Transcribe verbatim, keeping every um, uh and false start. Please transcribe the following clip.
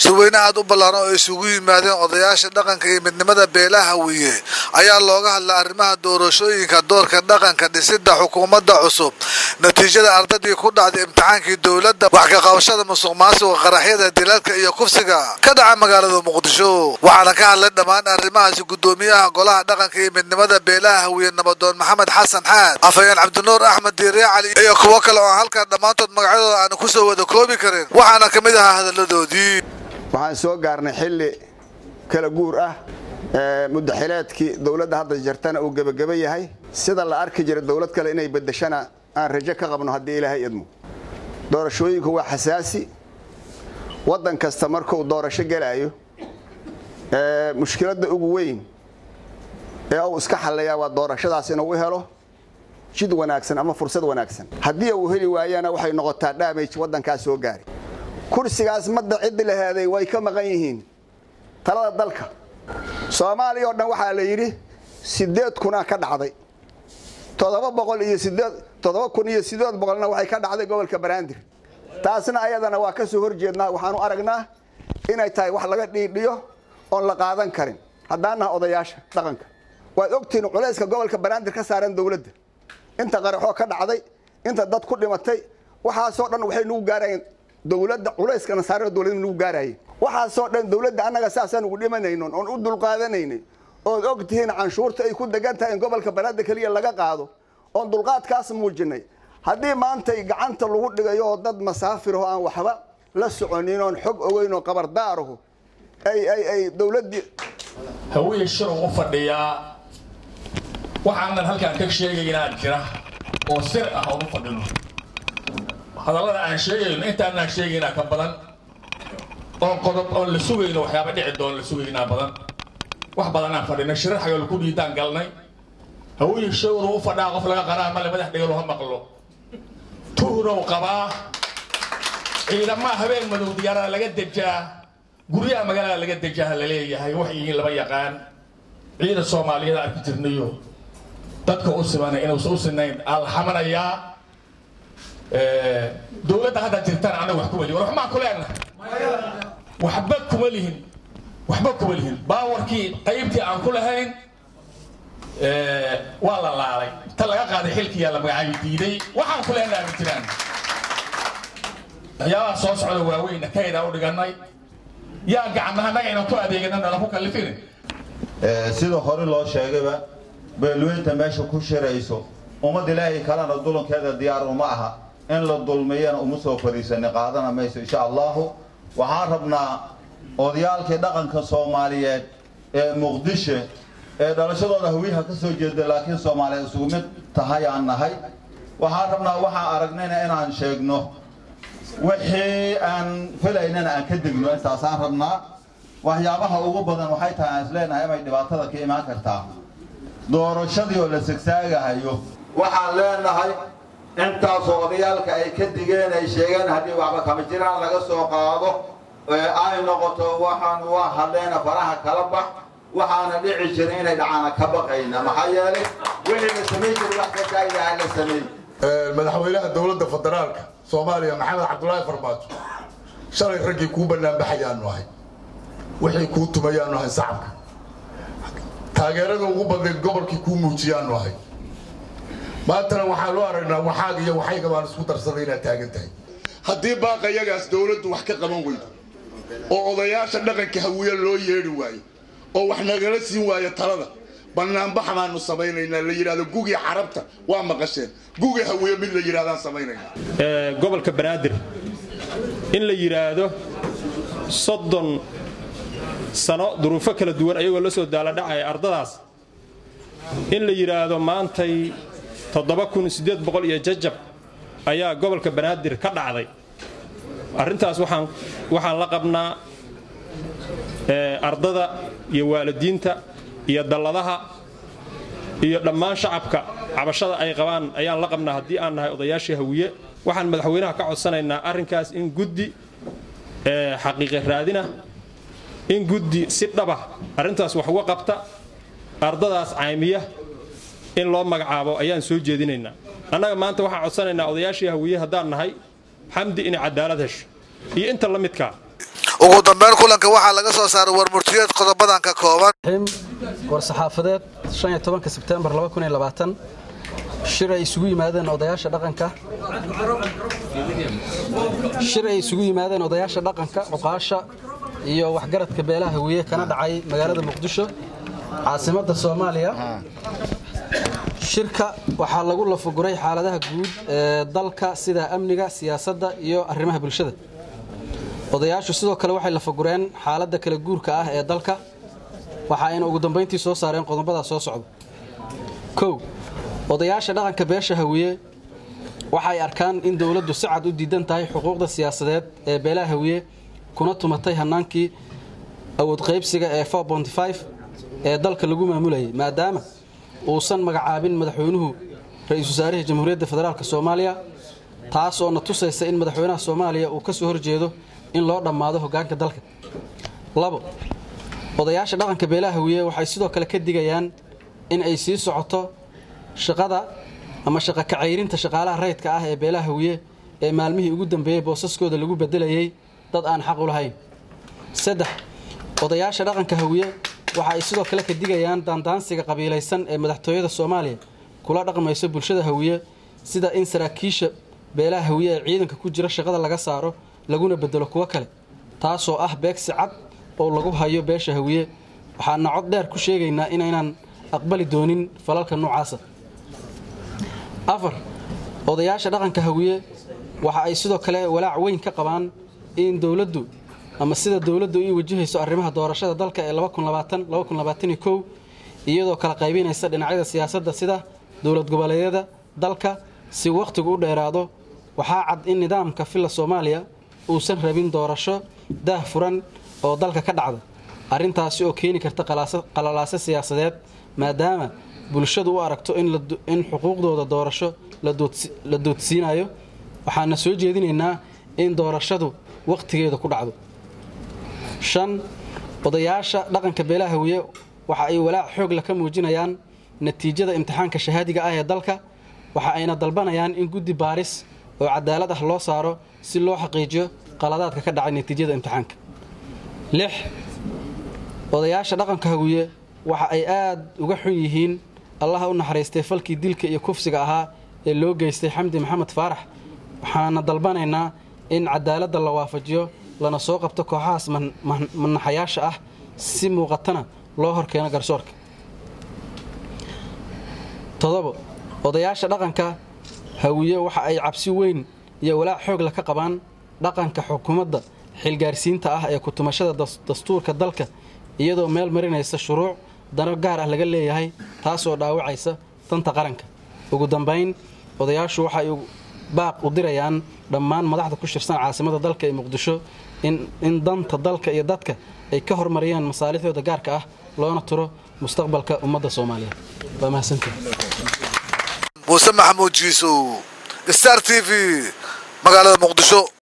shirweynaha aad u ballaaran oo isugu yimaadeen odayaasha dhaqanka iyo midnimada beelaha Hawiye ayaa looga hadlay arrimaha doorashooyinka doorka dhaqanka dhisidda xukuumadda cusub natiijada ardadii ku dhacday imtixaankii dawladda wax ka qabashada musuqmaasuqa qaraxyada dilalka iyo kufsiga ka dhaca magaalada Muqdisho waxaana ka hadlay dhammaan arrimahaas gudoomiyaha golaha dhaqanka iyo midnimada beelaha Hawiye nabadoon Maxamed Xasan Xaad afayeen Cabdinuur Axmed Diire Cali iyo kuwa kale oo halka dhamaantood magacyadooda aan ku soo wada koobi karin waxaana kamid ah hadaladoodii waxaan soo gaarnay xilli kala guur ah ee mudaxilaadkii dawladda hadda jirtana uu gabagaba yahay sida la arki jiray dawlad kale inay bedeshana aan rajo ka qabno hadii Ilaahay idmo doorashooyinku waa xasaasi wadan kasta markuu doorasho galayo ee mushkiladda ugu weyn ee uu iska xalaya waa doorashadaas inuu helo jid wanaagsan ama fursad wanaagsan hadii uu heli waayana waxay noqotaa damage wadankaas soo gaari kursigaas madda cid lahaaday way ka maqan yihiin talada dalka Soomaaliya oo dhan waxa la yiri sideed kuna ka dhacday todoba boqol iyo sideed todoba kun iyo sideed boqolna waxay ka dhacday gobolka Banaadir taasna ayadana waa ka soo horjeednaa waxaanu aragnaa inay tahay wax laga dhiidhiyo oo la qaadan karin hadana odayaasha dhaqanka waa ogtiin culayska gobolka Banaadir ka saaran dawladda inta qaraxo ka dhacday inta dad ku dhimatay waxa soo dhan waxay nugu gaarayeen dawladda culayska saaran dawladda nugu gaarayay waxa soo dhan dawladda anaga saasan ugu dhimanayno oo u dul qaadanaynay oo ogtiin canshuurta ay ku dagantahay gobolka Banaadir kaliya laga qaado oo dulqaadkaas muujinay hadii maanta gacanta lagu dhigayo dad masaafir oo aan waxba la soconin oo xog ogeyn oo qabardaaro ay ay ay dawladda Hawiye shir u fadhiya waxaan halkaan ka sheegaynaa jira oo sir ah oo u fadhino hadalada aan sheegayno inta aan sheegaynaa ka badan oo qodob oo la sugayno waxyaabo dhici doon la sugaynaa badan wax badan aan fadhino shir xaga ku dhiidaan galnay Hawiye shir u fadhaa qof laga qaraa ma la madax dhigo loo maqlo tuuro qabaa ciidama habeen madow diyaarada laga dejaa guriga magaalada laga dejaa la leeyahay wax yihiin laba yaqaan ciidan Soomaaliyeed arki jirnayo dadka u siman inuu soo sinayn alxamanaya ee dawladda hadda jirtaan anaga wax ku wali wax ma ku leenahay waxba ku walihin waxba ku walihin baawarkii qaybtii aan ku lahayn ee waa la laalay ta laga qaaday xilkii la magacaabay diiday waxaan ku leenahay jiraan ayaa soo socda waaweyn kayda u dhiganay yaa gacmaha naga inaan ku adeeganana la ku kalifin ee sida hore loo sheegayba beelweynta meesha ku shirayso ummad Ilaahay kalena dulankeeda diyaar uma aha in la dulmiyana uma soo fariisan qaadana mayso insha Allah waxaan rabnaa odayaalka dhaqanka Soomaaliyeed ee Muqdisho ee dhalashadooda Hawiyaha ka soo jeeda laakiin Soomaaliyeed isugu mid tahay aan nahay waxaan rabnaa waxaan aragnayna inaan sheegno wixii aan filaynana aan ka digno intaasaan rabnaa waxyaabaha ugu badan waxay tahay isleenahay inay dhibaatada ka imaan kartaa doorashadii oo la sagsaagahayo waxaan leenahay intaas odayaalka ay ka digeen ay sheegeen hadii waxba kama jiraan laga soo qaado ee ay noqoto waxaan waa hadleena faraha kala bax waxaana dhici jiray inay dhacana ka baqayna maxaa yeelay wixii la sameeyay wax ka taagay la sameeyay madaxweynaha dawladda federaalka Soomaaliya Maxamed Cabdullaahi Farmaajo shalay ragii ku banaan baxayaan wahay wixii ku tumayaan wahay shacabka taageerada ugu badan gobolkii ku muujiyaan wahay maantana waxa loo aragnaa waxaag iyo waxay qabaan isku darsaday inay taagan tahay hadii baaqayagaas dawladdu wax ka qaban weydo oo odayaasha dhaqanka Hawiye loo yeeri waayo oo wax nagala siin waayo talada banaan baxmaanu sameeynayna la yiraahdo gugi carabta waa maqasheen gugi Hawiye mid la yiraahdaan sameeynayna ee gobolka Banaadir in la yiraahdo soddon sano duruufo kala duwan ayagoo la soo daala dhacay ardadaas in la yiraahdo maantay toddoba kun iyo sideed boqol iyo jajab ayaa gobolka Banaadir ka dhacday arintaas waxaan waxaan la qabnaa ee ardada iyo waalidiinta iyo dalladaha iyo dhammaan shacabka cabashada ay qabaan ayaan la qabnaa hadii aan nahay odayaashii Hawiye waxaan madaxweynaha ka codsanaynaa arinkaas in guddi ee xaqiiqo raadina in guddi si dhaba arintaas wax uga qabta ardadaas caamiya in loo magacaabo ayaan soo jeedinaynaa anaga maanta waxaan codsanaynaa odayaashii Hawiye hadaan nahay xamdi in cadaalad hesho iyo inta la midka ugu dambeyn kulanka waxaa laga soo saaray warmurtiyeed qodobadan ka kooban war saxaafadeed shan iyo tobanka Sebtembar laba kun iyo labaatan shir ay isugu yimaadeen odayaasha dhaqanka shir ay isugu yimaadeen odayaasha dhaqanka cuqaasha iyo waxgaradka beelaha Hawiye kana dhacay magaalada Muqdisho caasimadda Soomaaliya shirka waxaa lagu lafaguray xaaladaha guud ee dalka sida amniga siyaasadda iyo arrimaha bulshada odayaashu sidoo kale waxay lafagureen xaaladda kala guurka ah ee dalka waxa ayna ugu dambeyntii soo saareen qodobada soo socda kow odayaasha dhaqanka beesha Hawiye waxay arkaan in dawladdu si cad u diidan tahay xuquuqda siyaasadeed ee beelaha Hawiye kuna tumatay hanaankii awood qaybsiga ee four point five ee dalka lagu maamulayay maadaama uusan magacaabin madaxweynuhu ra'iisul wasaaraha jamhuuriyadda federaalka Soomaaliya taas oo na tusaysa in madaxweynaha Soomaaliya uu ka soo horjeedo in loo dhamaado hoggaanka dalka labo odayaasha dhaqanka beelaha Hawiye waxay sidoo kale ka digayaan in ay sii socoto shaqada ama shaqo ka ceyrinta shaqaalaha rayidka ah ee beelaha Hawiye ee maalmihii ugu dambeeyay boosaskooda lagu bedelayay dad aan xaq u lahayn saddex odayaasha dhaqanka Hawiye waxa ay sidoo kale ka digayaan dandaansiga qabiilaysan ee madaxtooyada Soomaaliya kula dhaqmayso bulshada Hawiye sida in saraakiisha beelaha Hawiye ee ciidanka ku jira shaqada laga saaro laguna bedelo kuwa kale taas oo ah beegsi cad oo lagu hayo beesha Hawiye waxaan cod dheer ku sheegaynaa inaynan aqbali doonin falalka noocaas afar odayaasha dhaqanka Hawiye waxa ay sidoo kale walaac weyn ka qabaan in dawladdu ama sida dawladdu ay wajahayso arrimaha doorashada dalka ee laba kun labaatan laba kun labaatan iyo kow iyadoo kala qaybinaysa dhinacyada siyaasadda sida dawlad goboleedyada dalka si waqtigu u dheeraado waxa cad in nidaamka filla Soomaaliya uusan rabin doorasho daahfuran oo dalka ka dhacda arintaasi oo keeni karta qalalaase siyaasadeed maadaama bulshadu u aragto in in xuquuqdooda doorasho la doodsiinayo waxaana soo jeedinaynaa in doorashadu waqtigeeda ku dhacdo shan odayaasha dhaqanka beelaha Hawiye waxa ay walaac xoog la ka muujinayaan natiijada imtixaanka shahaadiga ah ee dalka waxa ayna dalbanayaan in guddi baaris oo cadaalad ah loo saaro si loo xaqiijiyo qaladaadka ka dhacay natiijada imtixaanka lix odayaasha dhaqanka Hawiye waxa ay aad uga xun yihiin Allah u naxariistay falkii dilka iyo kufsiga ahaa ee loo geystay Xamdi Maxamed Faarax waxaana dalbanaynaa in cadaaladda la waafajiyo lana soo qabto kooxahaas manaxayaasha ah si muuqatana loo horkeeno garsoorka todobo odayaasha dhaqanka Hawiye waxa ay cabsi weyn iyo walaac xoog la ka qabaan dhaqanka xukuumadda xilgaarsiinta ah ee ku tumashada dastuurka dalka iyadoo meel marinaysa shuruuc dano gaar ah laga leeyahay taas oo dhaawacaysa danta qaranka ugu dambeyn odayaashu waxa ay baaq u dirayaan dhammaan madaxda ku shirsan caasimadda dalka ee Muqdisho in in danta dalka iyo dadka ay ka hormariyaan masaalixdooda gaarka ah loona turo mustaqbalka ummadda Soomaaliyeed waa mahadsantahay Muuse Maxamuud Jiiso Star T V magaalada Muqdisho.